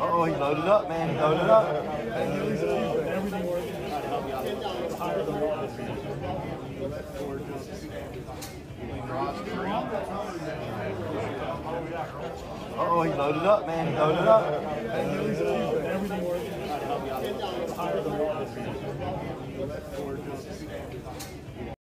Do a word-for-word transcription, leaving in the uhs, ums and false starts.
Oh, he loaded up, man. He loaded up. Everything working. Oh, he loaded up, man. He loaded up. Everything working.